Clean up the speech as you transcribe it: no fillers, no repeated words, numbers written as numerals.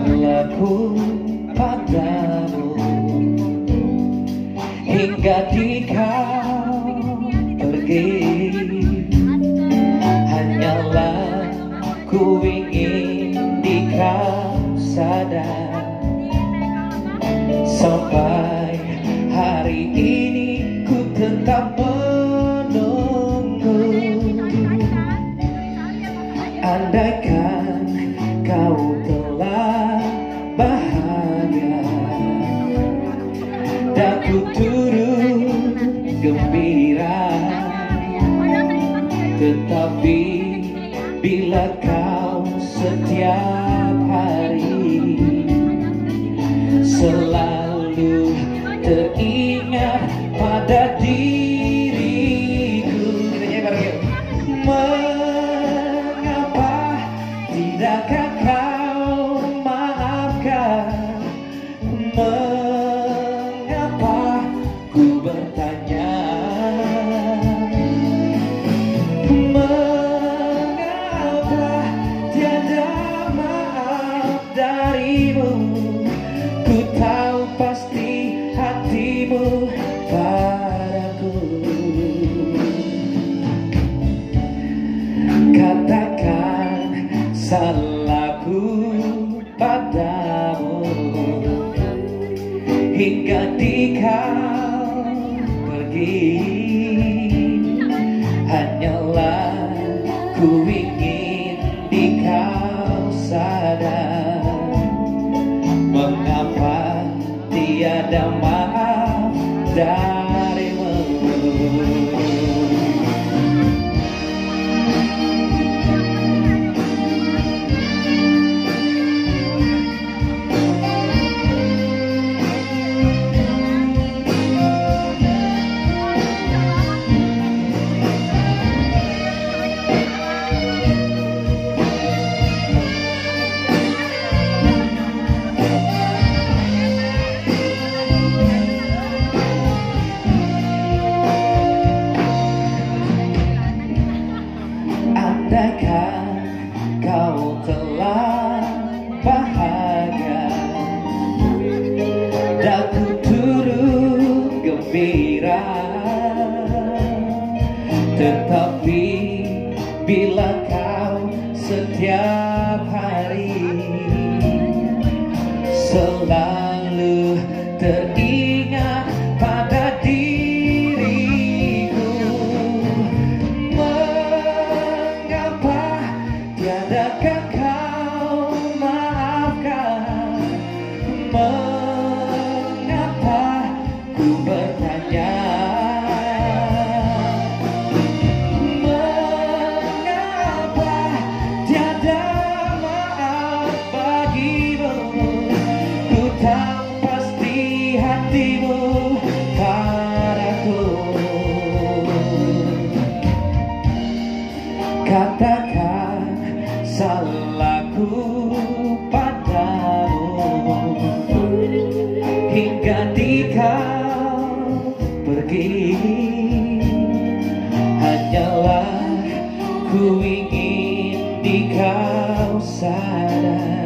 salahku padamu hingga di kau pergi. Hanyalah ku ingin di kau sadar, sampai hari ini ku tetap menunggu. Andaikan kau telah bahagia dan ku turut gembira, tetapi bila kau setiap hari selalu teringat pada diriku, mengapa tidakkah kau maafkan? Mengapa ku bertanya, mengapa tiada maaf darimu? Ku tahu pasti hatimu padaku. Katakan salahku padamu hingga di kau pergi. Hanyalah ku ingin di kau sadar, mengapa tiada maaf darimu. Andaikan kau telah bahagia dan ku turut gembira, tetapi bila kau setiap hari selalu teringat pada diriku, tiadakah kau maafkan? Mengapa ku bertanya, mengapa tiada maaf bagimu? Ku tahu pasti hatimu padaku. Katakan salahku padamu hingga di kau pergi. Hanyalah ku ingin di kau sadar,